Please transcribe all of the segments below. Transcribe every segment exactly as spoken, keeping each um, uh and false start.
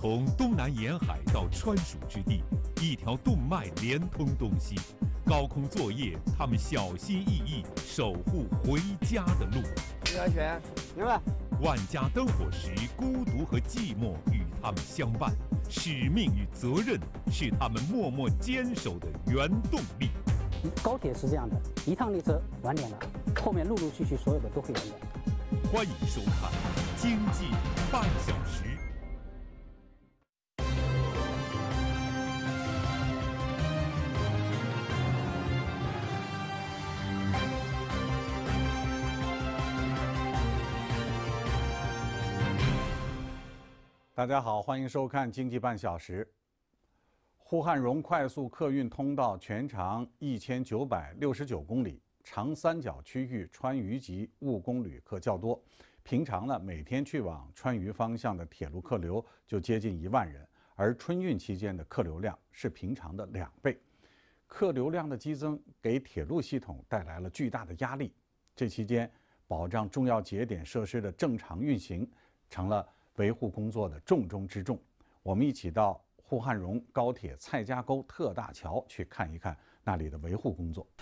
从东南沿海到川蜀之地，一条动脉连通东西。高空作业，他们小心翼翼守护回家的路。 李小泉，明白。 万家灯火时，孤独和寂寞与他们相伴，使命与责任是他们默默坚守的原动力。 高铁是这样的，一趟列车晚点了，后面陆陆续续所有的都会晚点。 欢迎收看《经济半小时》。 大家好，欢迎收看《经济半小时》。沪汉蓉快速客运通道全长一千九百六十九公里，长三角区域川渝籍务工旅客较多。平常呢，每天去往川渝方向的铁路客流就接近一万人，而春运期间的客流量是平常的两倍。客流量的激增给铁路系统带来了巨大的压力。这期间，保障重要节点设施的正常运行成了维护工作的重中之重。我们一起到沪汉蓉高铁蔡家沟特大桥去看一看那里的维护工作。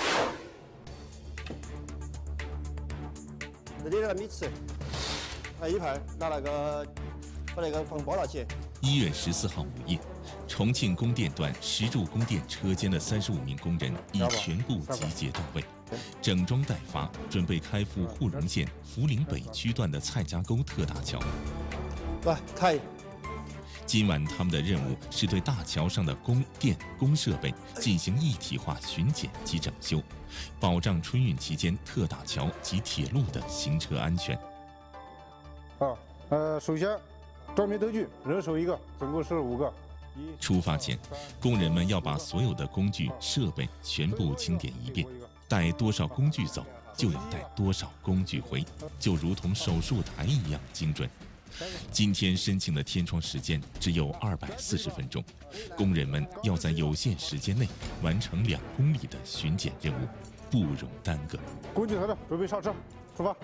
这里那个米池，还有一盘拿那个把那个放爆了起。 一月十四号午夜，重庆供电段石柱供电车间的三十五名工人已全部集结到位，整装待发，准备开赴沪蓉县涪陵北区段的蔡家沟特大桥。 来，开。 今晚他们的任务是对大桥上的供电供设备进行一体化巡检及整修，保障春运期间特大桥及铁路的行车安全。 好，呃，首先照明灯具人手一个，总共是五个。 出发前，工人们要把所有的工具设备全部清点一遍，带多少工具走，就要带多少工具回，就如同手术台一样精准。今天申请的天窗时间只有二百四十分钟，工人们要在有限时间内完成两公里的巡检任务，不容耽搁。 工具抬着，准备上车，出发。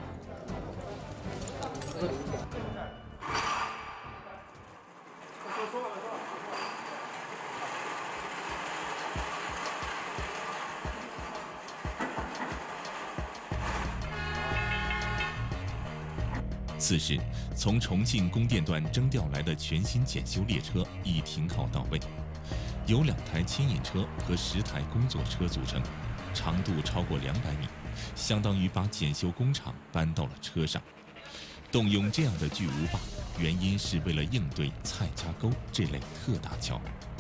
此时，从重庆供电段征调来的全新检修列车已停靠到位，由两台牵引车和十台工作车组成，长度超过两百米，相当于把检修工厂搬到了车上。动用这样的巨无霸，原因是为了应对蔡家沟这类特大桥。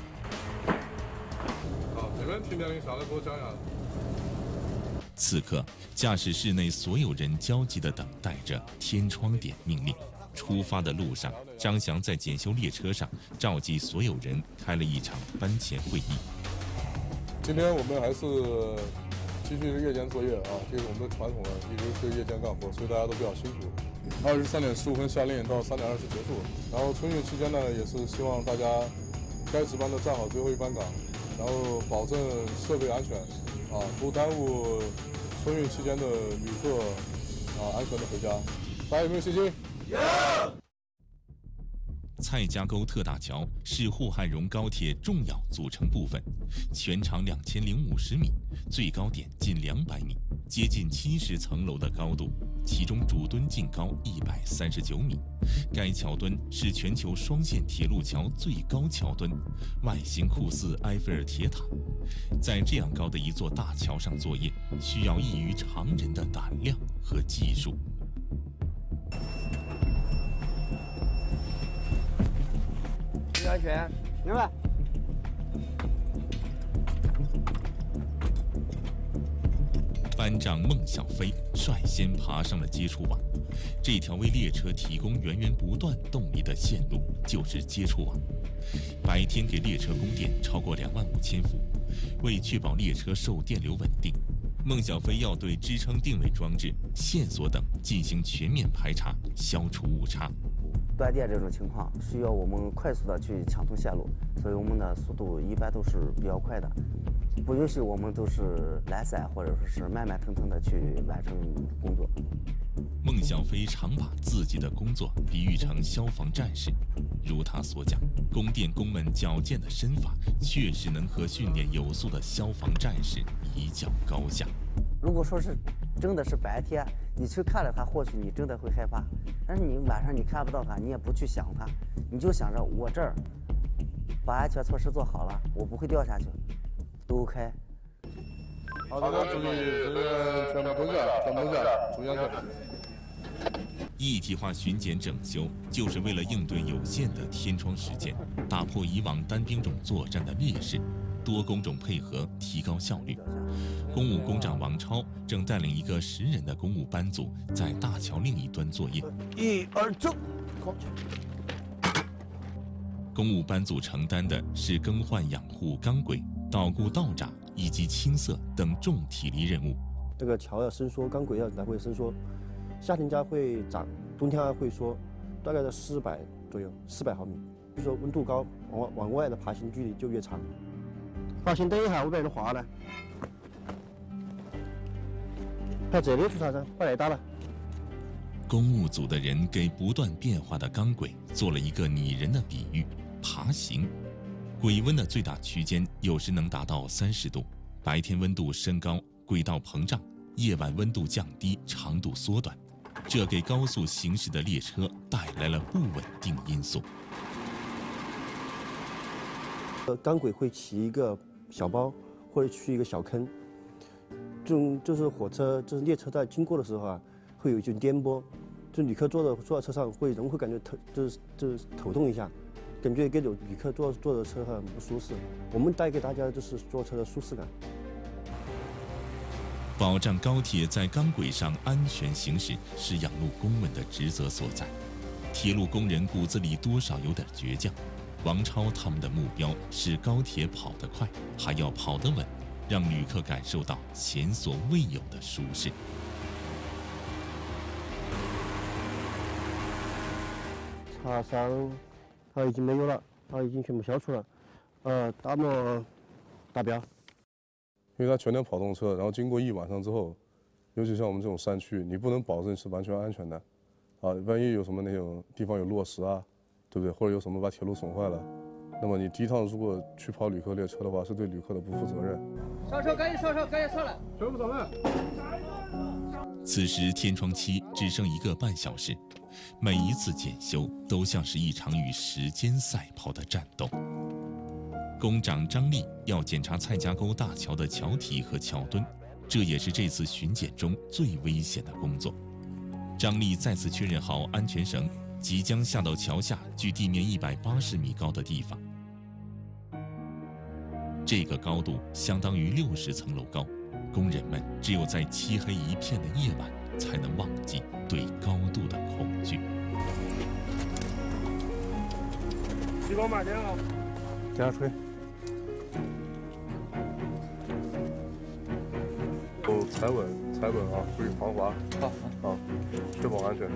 好，这边停电铃响了，给我讲一下。 此刻，驾驶室内所有人焦急地等待着天窗点命令。出发的路上，张翔在检修列车上召集所有人开了一场班前会议。 今天我们还是继续夜间作业啊，这是我们的传统啊，一直是夜间干活，所以大家都比较辛苦。二十三点十五分下令到三点二十结束，然后春运期间呢，也是希望大家该值班的站好最后一班岗，然后保证设备安全。啊，不耽误春运期间的旅客啊安全的回家，大家有没有信心？有。 蔡家沟特大桥是沪汉蓉高铁重要组成部分，全长两千零五十米，最高点近两百米，接近七十层楼的高度，其中主墩净高一百三十九米。该桥墩是全球双线铁路桥最高桥墩，外形酷似埃菲尔铁塔。在这样高的一座大桥上作业，需要异于常人的胆量和技术。 安全，明白。 班长孟小飞率先爬上了接触网，这条为列车提供源源不断动力的线路就是接触网。白天给列车供电超过两万五千伏，为确保列车受电流稳定，孟小飞要对支撑定位装置、线索等进行全面排查，消除误差。 断电这种情况需要我们快速的去抢通线路，所以我们的速度一般都是比较快的。 不允许我们都是懒散或者说是慢慢腾腾的去完成工作。 孟小飞常把自己的工作比喻成消防战士，如他所讲，供电工们矫健的身法确实能和训练有素的消防战士一较高下。 如果说是真的是白天，你去看了它，或许你真的会害怕，但是你晚上你看不到它，你也不去想它，你就想着我这儿把安全措施做好了，我不会掉下去，都 OK。 好的，注意这个全部都在，全部都在，注意安全。 一体化巡检整修，就是为了应对有限的天窗时间，打破以往单兵种作战的劣势，多工种配合，提高效率。公务工长王超正带领一个十人的公务班组在大桥另一端作业。 一二走， 公务班组承担的是更换养护钢轨、捣鼓道闸以及清色等重体力任务。 这个桥要伸缩，钢轨要来回伸缩，夏天家会涨，冬天会缩，大概在四百左右，四百毫米。比如说温度高，往往外的爬行距离就越长。好，先等一下，我把人画了。看这里出啥子？把雷打了。 公务组的人给不断变化的钢轨做了一个拟人的比喻：爬行。轨温的最大区间有时能达到三十度，白天温度升高，轨道膨胀；夜晚温度降低，长度缩短，这给高速行驶的列车带来了不稳定因素。 呃，钢轨会起一个小包，或者去一个小坑。这种就是火车，就是列车在经过的时候啊，会有一种颠簸，就旅客坐的坐在车上会人会感觉头就是就是头痛一下，感觉给旅客坐坐的车很不舒适。我们带给大家就是坐车的舒适感。 保障高铁在钢轨上安全行驶是养路工们的职责所在。铁路工人骨子里多少有点倔强。王超他们的目标是高铁跑得快，还要跑得稳，让旅客感受到前所未有的舒适。 茶商，它已经没有了，它已经全部消除了。呃，打磨达标。 因为它全天跑动车，然后经过一晚上之后，尤其像我们这种山区，你不能保证是完全安全的，啊，万一有什么那种地方有落石啊，对不对？或者有什么把铁路损坏了，那么你第一趟如果去跑旅客列车的话，是对旅客的不负责任。 上车，赶紧上车，赶紧上来， 全部上来。 此时天窗期只剩一个半小时，每一次检修都像是一场与时间赛跑的战斗。工长张丽要检查蔡家沟大桥的桥体和桥墩，这也是这次巡检中最危险的工作。张丽再次确认好安全绳，即将下到桥下距地面一百八十米高的地方。这个高度相当于六十层楼高，工人们只有在漆黑一片的夜晚，才能忘记对高度的恐惧。 激光慢点啊！ 这样吹。 哦，踩稳，踩稳啊，注意防滑。好，好，确保安全。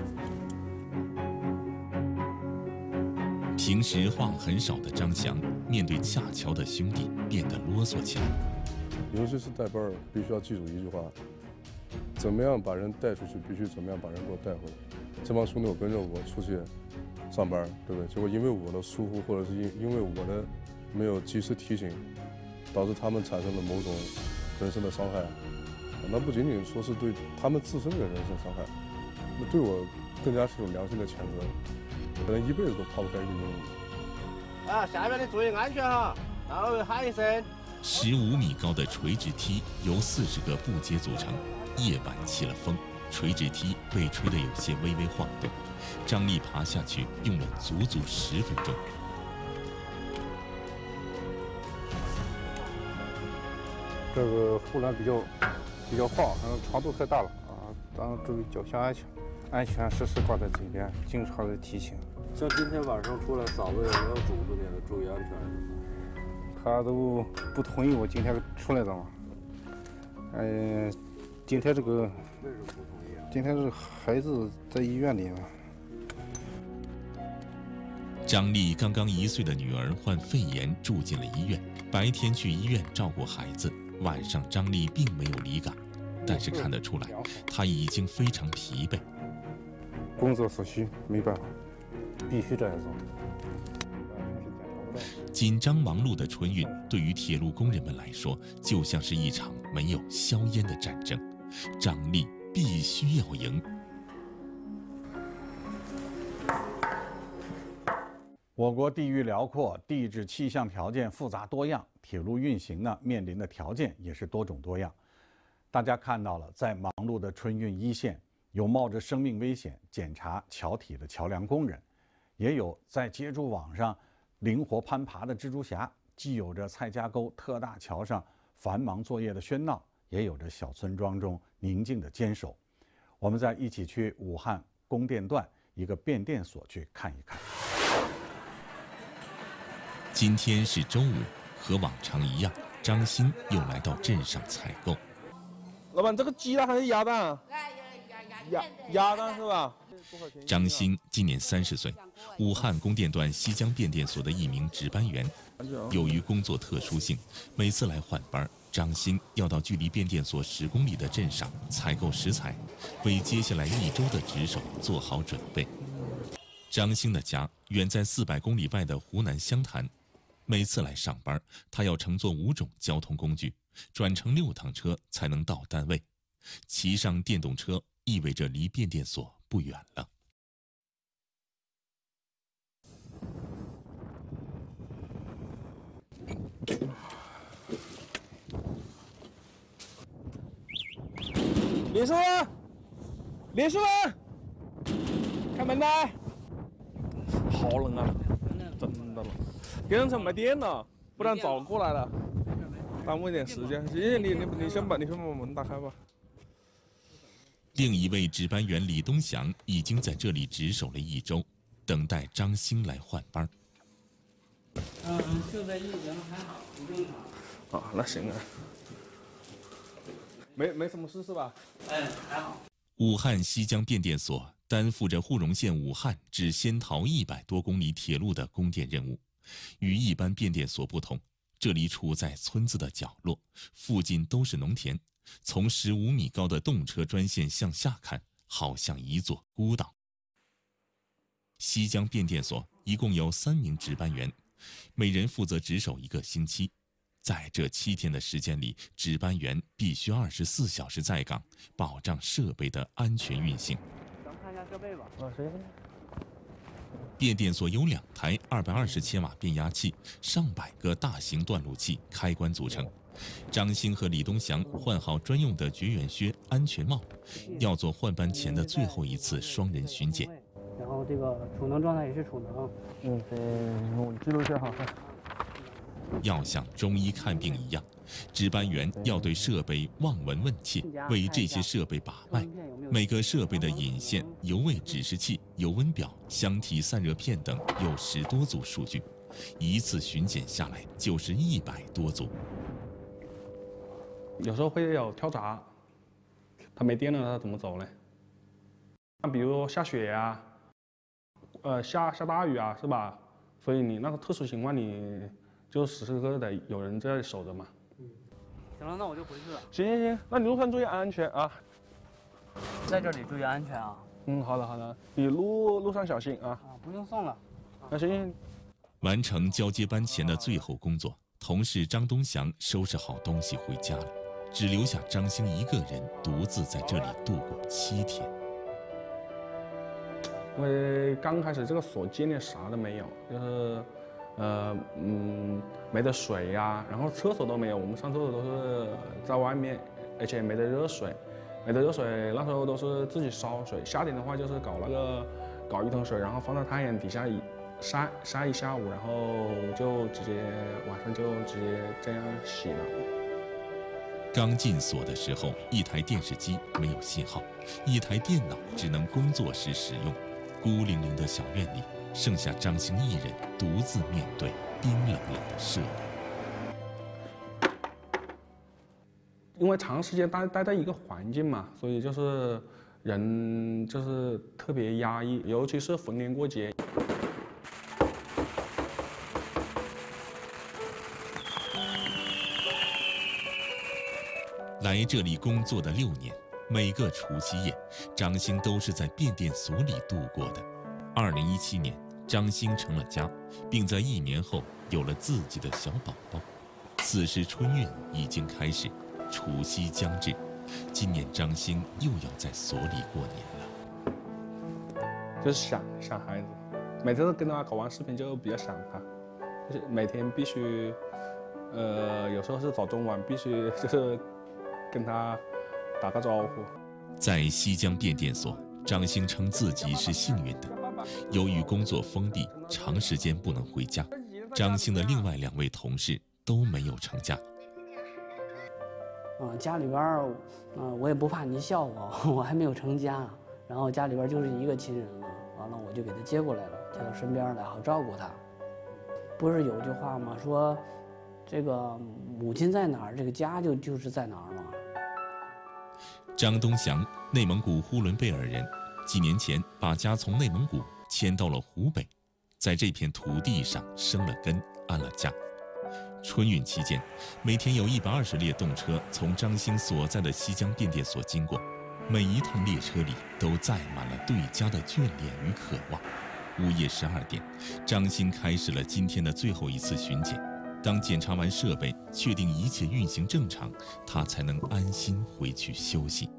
平时话很少的张翔，面对架桥的兄弟变得啰嗦起来。 尤其是带班儿，必须要记住一句话：怎么样把人带出去，必须怎么样把人给我带回来。这帮兄弟我跟着我出去上班，对不对？结果因为我的疏忽，或者是因因为我的没有及时提醒，导致他们产生了某种人身的伤害。那不仅仅说是对他们自身的人身伤害，那对我更加是有良心的谴责，可能一辈子都抛不开一个阴影。 啊，下面的注意安全哈，到了喊一声。 十五米高的垂直梯由四十个部阶组成，夜晚起了风，垂直梯被吹得有些微微晃动。张丽爬下去用了足足十分钟。 这个护栏比较比较晃，然后长度太大了啊，当然注意脚下安全，安全时时挂在嘴边，经常的提醒。 像今天晚上出来，嫂子有没有嘱咐你的注意安全？ 他都不同意我今天出来的嘛。嗯、呃，今天这个为什么不同意啊？ 今天这孩子在医院里嘛。 张丽刚刚一岁的女儿患肺炎住进了医院，白天去医院照顾孩子，晚上张丽并没有离岗，但是看得出来，她已经非常疲惫。 工作所需，没办法，必须这样做。 紧张忙碌的春运，对于铁路工人们来说，就像是一场没有硝烟的战争。张丽必须要赢。 我国地域辽阔，地质气象条件复杂多样，铁路运行呢面临的条件也是多种多样。大家看到了，在忙碌的春运一线，有冒着生命危险检查桥体的桥梁工人，也有在接住网上灵活攀爬的蜘蛛侠，既有着蔡家沟特大桥上繁忙作业的喧闹，也有着小村庄中宁静的坚守。我们再一起去武汉供电段一个变电所去看一看。 今天是周五，和往常一样，张鑫又来到镇上采购。 老板，这个鸡蛋还是鸭蛋？鸭鸭蛋是吧？ 张鑫今年三十岁，武汉供电段西江变电所的一名值班员。由于工作特殊性，每次来换班，张鑫要到距离变电所十公里的镇上采购食材，为接下来一周的值守做好准备。张鑫的家远在四百公里外的湖南湘潭，每次来上班，他要乘坐五种交通工具，转乘六趟车才能到单位。骑上电动车意味着离变电所不远了。 李叔，李叔，开门来！好冷啊，真的冷。电动车没电了，不然早过来了，耽误一点时间。行行，你你你先把你先把门打开吧。 另一位值班员李东祥已经在这里值守了一周，等待张鑫来换班。 嗯，就在一人还好，不正常。 啊，那行啊。没没什么事是吧？ 哎，还好。 武汉西江变电所担负着沪容县武汉至仙桃一百多公里铁路的供电任务。与一般变电所不同，这里处在村子的角落，附近都是农田。从十五米高的动车专线向下看，好像一座孤岛。西江变电所一共有三名值班员，每人负责值守一个星期。在这七天的时间里，值班员必须二十四小时在岗，保障设备的安全运行。 咱们看一下设备吧。 啊，谁？ 变电所有两台二百二十千瓦变压器、上百个大型断路器开关组成。张鑫和李东祥换好专用的绝缘靴、安全帽，要做换班前的最后一次双人巡检。 然后这个储能状态也是储能。 嗯，对，我记录一下哈。 要像中医看病一样，值班员要对设备望闻问切，为这些设备把脉。每个设备的引线、油位指示器、油温表、箱体散热片等有十多组数据，一次巡检下来就是一百多组。 有时候会有跳闸，它没电了，它怎么走呢？那比如下雪呀、啊，呃，下下大雨啊，是吧？所以你那个特殊情况，你就时时刻刻得有人在守着嘛。 嗯，行了，那我就回去了。 行行行，那你路上注意安全啊。 在这里注意安全啊。 嗯，好的好的，你路路上小心啊。 啊，不用送了。 那行行。 完成交接班前的最后工作，同事张东祥收拾好东西回家了。只留下张鑫一个人独自在这里度过七天。 因为刚开始这个所建的啥都没有，就是，呃，嗯，没得水呀、啊，然后厕所都没有，我们上厕所都是在外面，而且没得热水，没得热水，那时候都是自己烧水。夏天的话就是搞那个，搞一桶水，然后放在太阳底下一晒晒一下午，然后就直接晚上就直接这样洗了。 刚进所的时候，一台电视机没有信号，一台电脑只能工作时使用。孤零零的小院里，剩下张鑫一人独自面对冰冷冷的设备。 因为长时间待待在一个环境嘛，所以就是人就是特别压抑，尤其是逢年过节。 来这里工作的六年，每个除夕夜，张兴都是在变电所里度过的。二零一七年，张兴成了家，并在一年后有了自己的小宝宝。此时春运已经开始，除夕将至，今年张兴又要在所里过年了。 就是想想孩子，每次跟他搞完视频就比较想他，就是每天必须，呃，有时候是早中晚必须就是跟他打个招呼。 在西江变电所，张兴称自己是幸运的，由于工作封闭，长时间不能回家。张兴的另外两位同事都没有成家。 嗯，家里边儿，嗯，我也不怕你笑我，我还没有成家，然后家里边就是一个亲人嘛，完了我就给他接过来了，接到身边来，好照顾他。不是有句话吗？说，这个母亲在哪儿，这个家就就是在哪儿嘛。 张东祥，内蒙古呼伦贝尔人，几年前把家从内蒙古迁到了湖北，在这片土地上生了根，安了家。春运期间，每天有一百二十列动车从张兴所在的西江变电所经过，每一趟列车里都载满了对家的眷恋与渴望。午夜十二点，张兴开始了今天的最后一次巡检。当检查完设备，确定一切运行正常，他才能安心回去休息。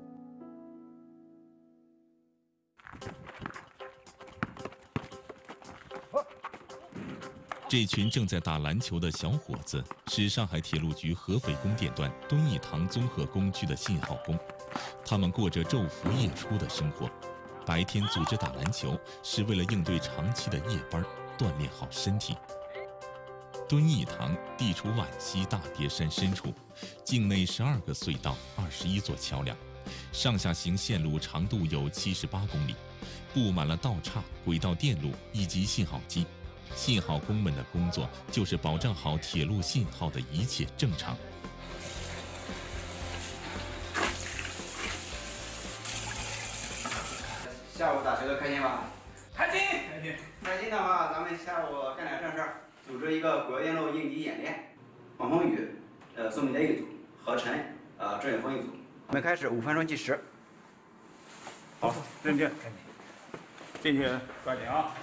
这群正在打篮球的小伙子是上海铁路局合肥供电段敦义堂综合工区的信号工，他们过着昼伏夜出的生活。白天组织打篮球，是为了应对长期的夜班，锻炼好身体。敦义堂地处皖西大别山深处，境内十二个隧道，二十一座桥梁，上下行线路长度有七十八公里，布满了道岔、轨道电路以及信号机。信号工们的工作就是保障好铁路信号的一切正常。 下午打球的开心吧？开心，开心。开心的话，咱们下午干点正事儿。组织一个国电路应急演练，王鹏宇、呃宋明德一组，何晨、呃郑远峰一组。我们开始，五分钟计时。 好，认真，进去抓紧啊！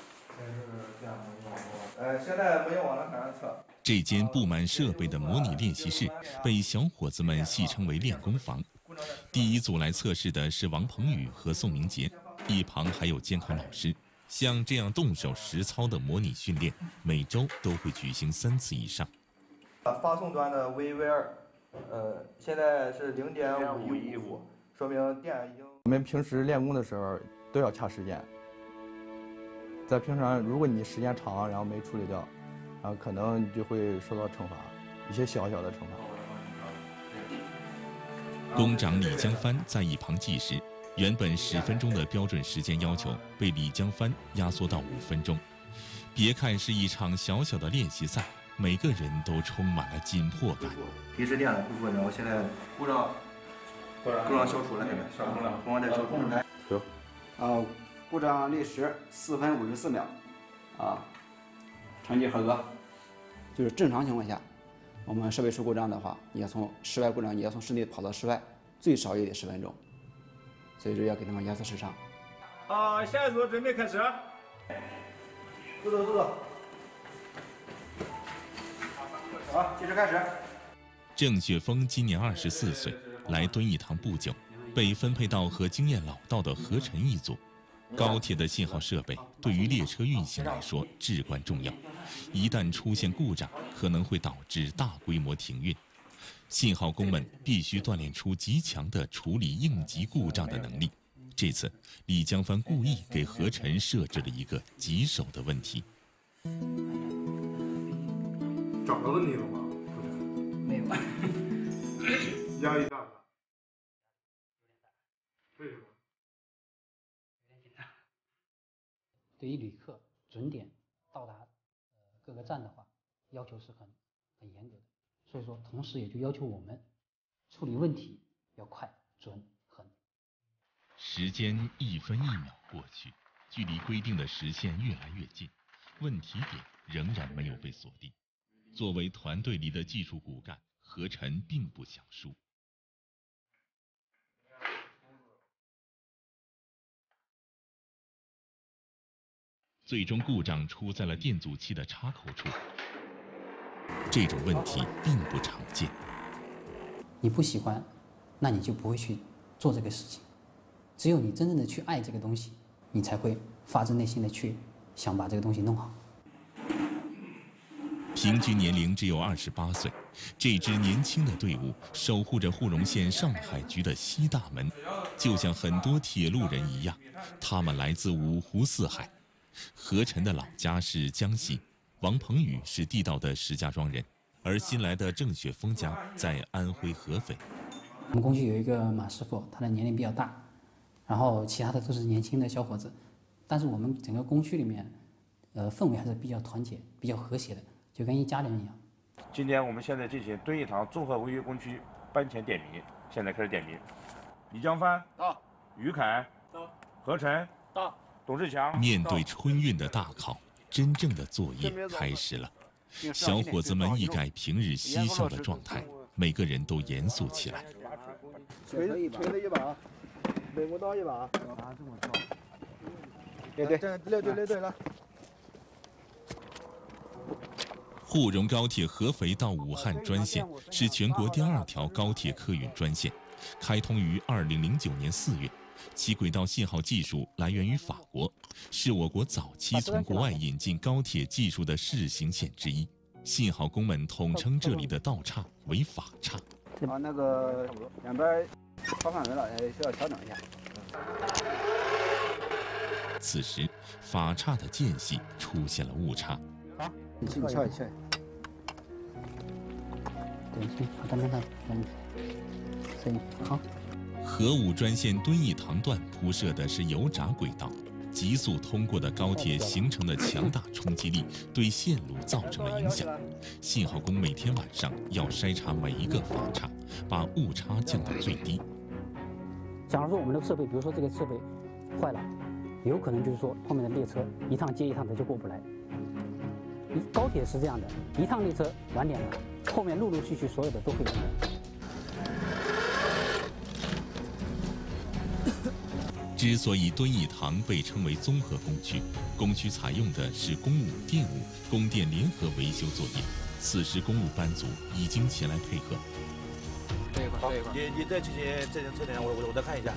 呃，现在没有往那反向测。 这间布满设备的模拟练习室被小伙子们戏称为练功房。第一组来测试的是王鹏宇和宋明杰，一旁还有监考老师。像这样动手实操的模拟训练，每周都会举行三次以上。 发送端的 V V 二，呃，现在是零点五一五，说明电已经。我们平时练功的时候都要掐时间，在平常如果你时间长，然后没处理掉，然后可能你就会受到惩罚，一些小小的惩罚。 工长李江帆在一旁计时。原本十分钟的标准时间要求被李江帆压缩到五分钟。别看是一场小小的练习赛，每个人都充满了紧迫感。 平时练的部分，然后现在故障故障消除了，现在消除了，同样在消控制台。 有。 啊，故障历时四分五十四秒，啊，成绩合格。就是正常情况下，我们设备出故障的话，你要从室外故障，你要从室内跑到室外，最少也得十分钟。所以说要给他们压缩时长。 好，下一组准备开始。 速度，速度。好，计时开始。 郑雪峰今年二十四岁，来敦义堂不久，被分配到和经验老道的何晨一组。高铁的信号设备对于列车运行来说至关重要，一旦出现故障，可能会导致大规模停运。信号工们必须锻炼出极强的处理应急故障的能力。这次，李江帆故意给何晨设置了一个棘手的问题。 找到问题了吗？ 没有。 压力大吗？为什么？ 有点紧张。对于旅客准点到达呃各个站的话，要求是很很严格的。所以说，同时也就要求我们处理问题要快、准、狠。 时间一分一秒过去，距离规定的时限越来越近，问题点仍然没有被锁定。作为团队里的技术骨干，何晨并不想输。 最终故障出在了电阻器的插口处。这种问题并不常见。 你不喜欢，那你就不会去做这个事情。只有你真正的去爱这个东西，你才会发自内心的去想把这个东西弄好。 平均年龄只有二十八岁，这支年轻的队伍守护着沪蓉县上海局的西大门，就像很多铁路人一样，他们来自五湖四海。何晨的老家是江西，王鹏宇是地道的石家庄人，而新来的郑雪峰家在安徽合肥。 我们工区有一个马师傅，他的年龄比较大，然后其他的都是年轻的小伙子，但是我们整个工区里面，呃，氛围还是比较团结、比较和谐的。就跟一家人一样。 今天我们现在进行敦义堂综合文娱工区班前点名，现在开始点名。李江帆到，于凯到，何晨到，董志强。 面对春运的大考，真正的作业开始了。小伙子们一改平日嬉笑的状态，每个人都严肃起来。 吹吹了一把，没我倒一把。啊，这么高。对对，六对六对了。 沪蓉高铁合肥到武汉专线是全国第二条高铁客运专线，开通于二零零九年四月。其轨道信号技术来源于法国，是我国早期从国外引进高铁技术的试行线之一。信号工们统称这里的道岔为法岔。 啊，那个两边超范围了，哎，需要调整一下。 此时，法岔的间隙出现了误差。 好，你去，你敲一敲。 对，行，好，等等等，嗯，所以好。 合武专线敦义堂段铺设的是油闸轨道，急速通过的高铁形成的强大冲击力对线路造成了影响。信号工每天晚上要筛查每一个法岔，把误差降到最低。 假如说我们的设备，比如说这个设备坏了，有可能就是说后面的列车一趟接一趟的就过不来。高铁是这样的，一趟列车晚点了，后面陆陆续续所有的都会有的。 之所以敦义堂被称为综合工区，工区采用的是公务、电务、供电联合维修作业。此时公务班组已经前来配合。 这一块，这一块，你你再去这这点，我我我再看一下。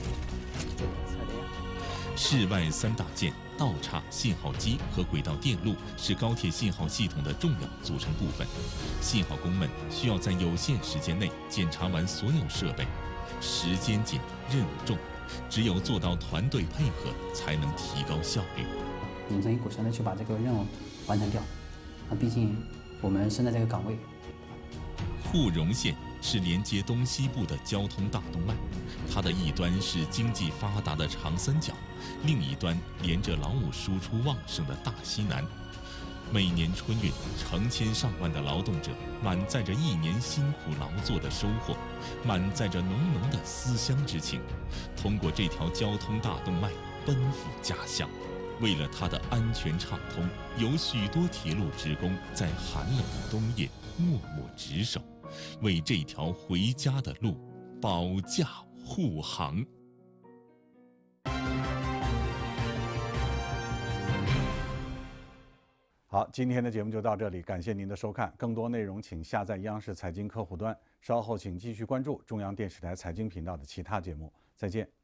室外三大件——道岔、信号机和轨道电路，是高铁信号系统的重要组成部分。信号工们需要在有限时间内检查完所有设备，时间紧，任务重。只有做到团队配合，才能提高效率。 拧成一股绳的去把这个任务完成掉。啊，毕竟我们身在这个岗位。 沪蓉线是连接东西部的交通大动脉，它的一端是经济发达的长三角，另一端连着劳务输出旺盛的大西南。每年春运，成千上万的劳动者满载着一年辛苦劳作的收获，满载着浓浓的思乡之情，通过这条交通大动脉奔赴家乡。为了它的安全畅通，有许多铁路职工在寒冷的冬夜默默值守，为这条回家的路保驾护航。 好，今天的节目就到这里，感谢您的收看。更多内容请下载央视财经客户端，稍后请继续关注中央电视台财经频道的其他节目。再见。